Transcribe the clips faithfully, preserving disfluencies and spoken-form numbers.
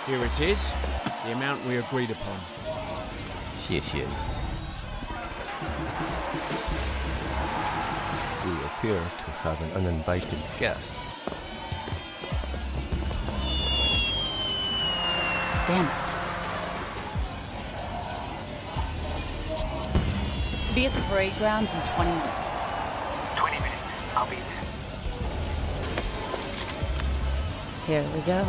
Here it is, the amount we agreed upon. 谢谢你。We appear to have an uninvited guest. Damn it. Be at the parade grounds in twenty minutes. twenty minutes. I'll be there. Here we go.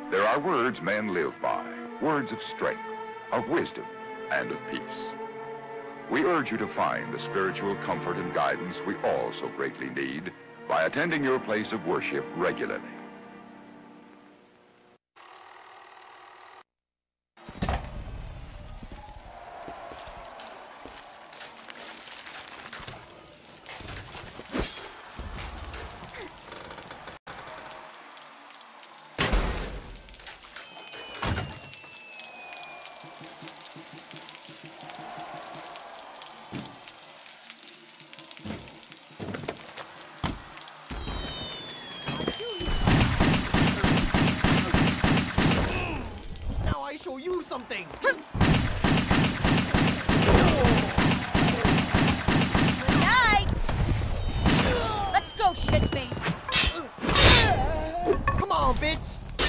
There are words men live by, words of strength, of wisdom, and of peace. We urge you to find the spiritual comfort and guidance we all so greatly need by attending your place of worship regularly. Show you something. Good night. Let's go, shitface. Come on, bitch.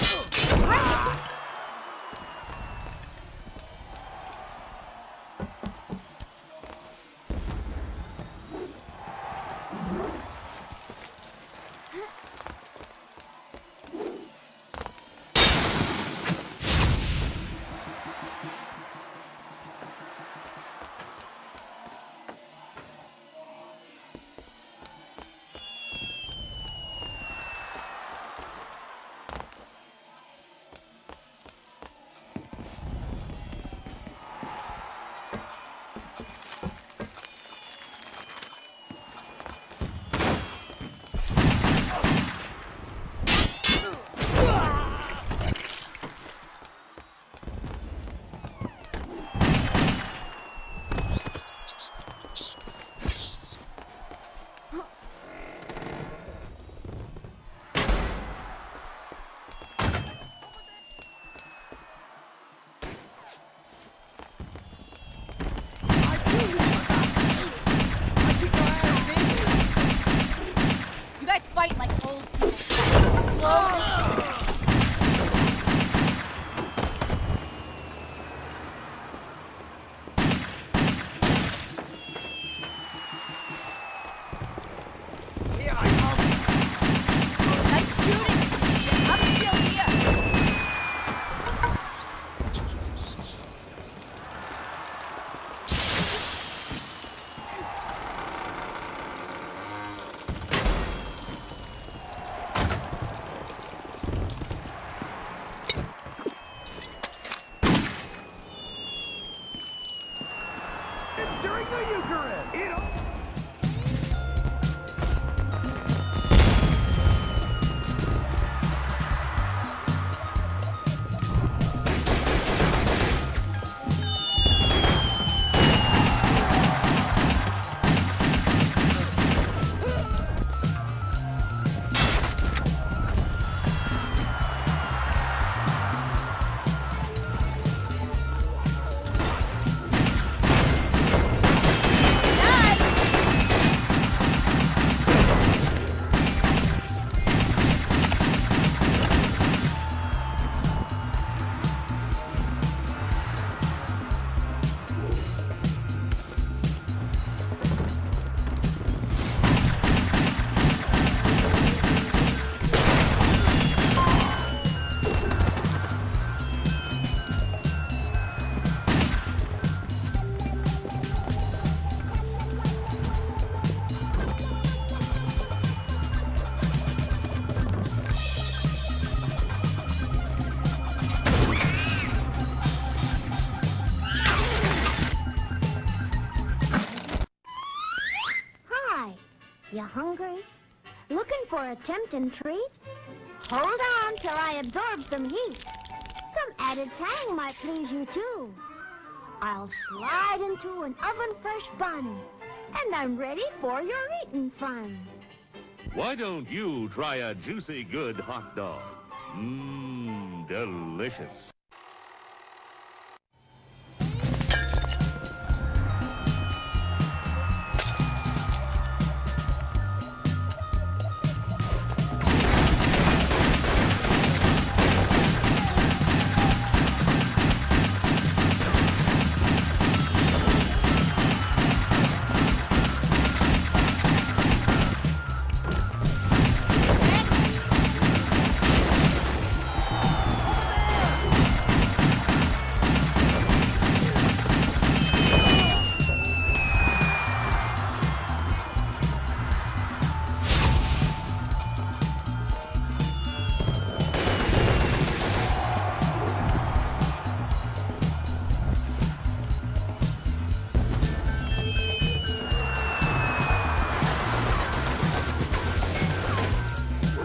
Fight like old people. Slow and Here I come. nice shooting. I'm still here. During the Eucharist. You know. You hungry? Looking for a tempting treat? Hold on till I absorb some heat. Some added tang might please you too. I'll slide into an oven-fresh bun, and I'm ready for your eating fun. Why don't you try a juicy good hot dog? Mmm, delicious. Over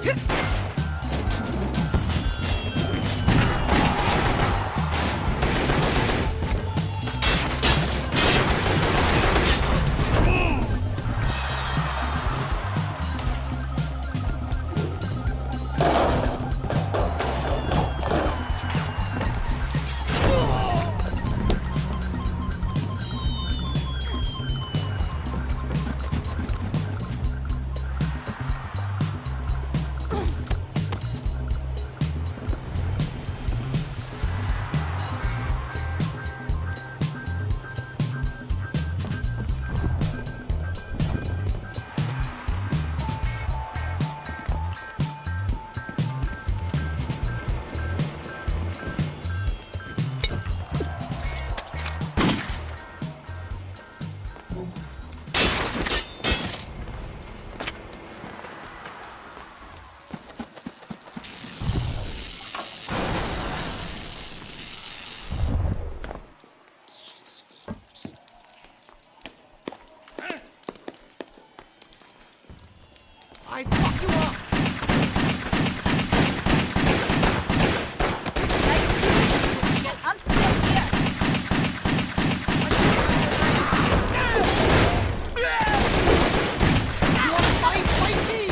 I fuck you up! Nice shit. I'm still here. You wanna fight? Fight me!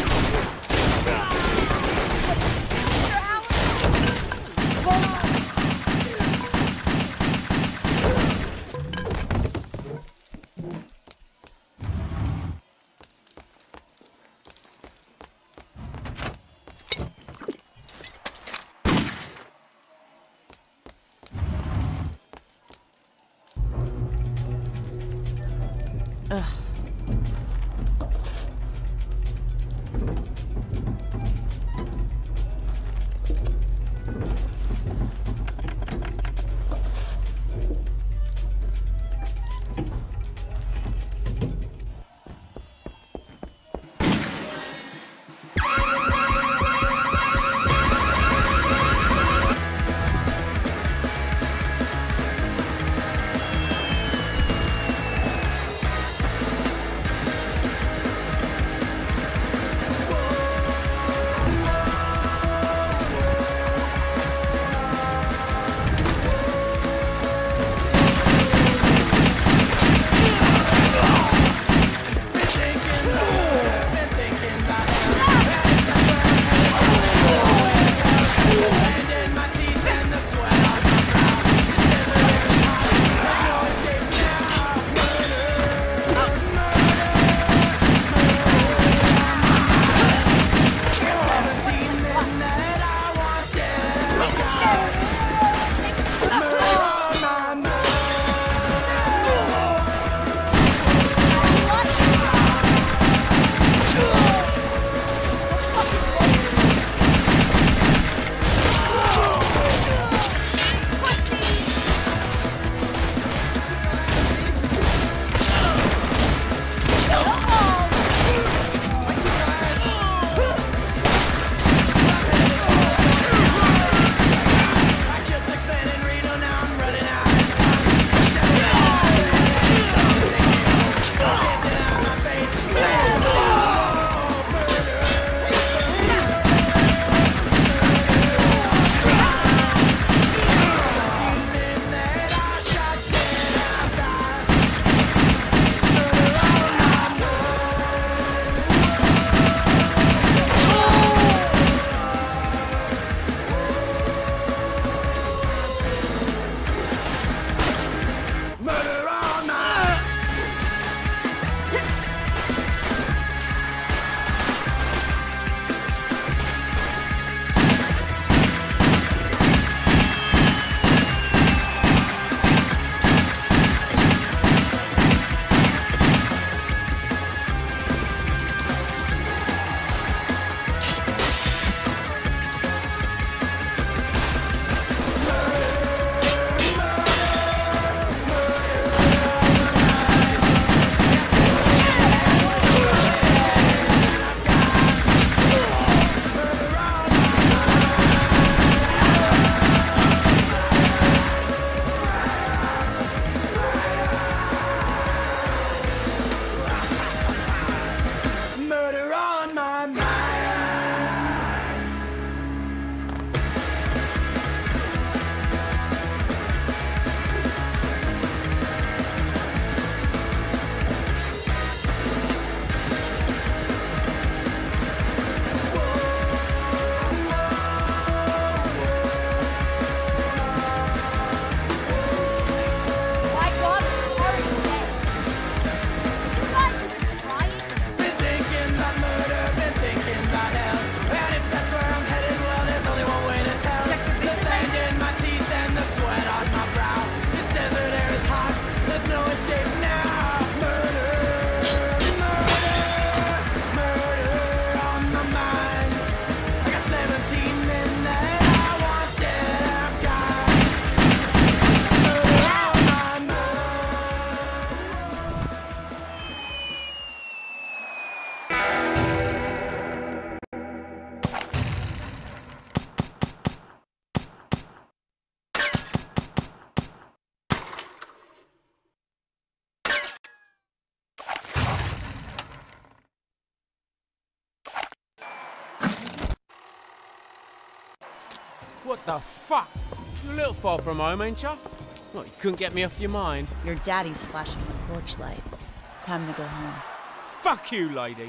What the fuck? You're a little far from home, ain't ya? What, you couldn't get me off your mind? Your daddy's flashing the porch light. Time to go home. Fuck you, lady.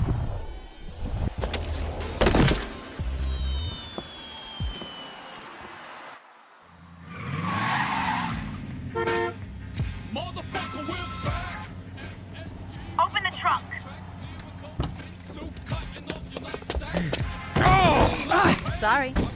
Open the trunk. Sorry.